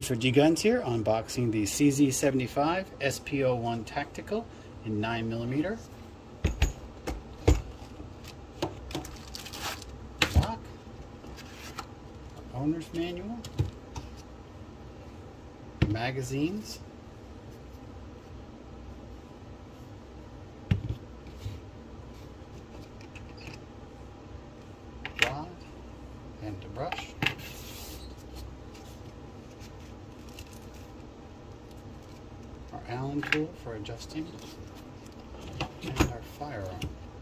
Mr. Guns here, unboxing the CZ75 SP-01 Tactical in 9mm. Lock, owner's manual, magazines, rod and the brush. Our Allen tool for adjusting, and our firearm.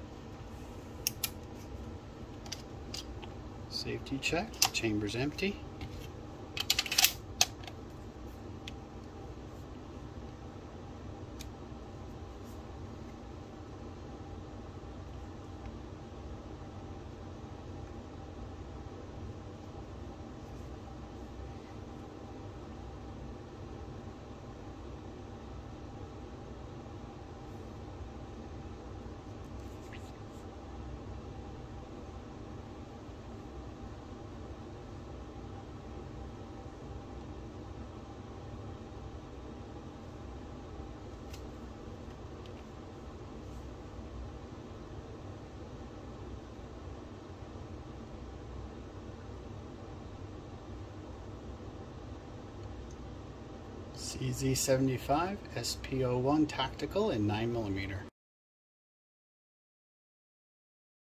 Safety check, chamber's empty. CZ75 SP-01 Tactical in 9mm.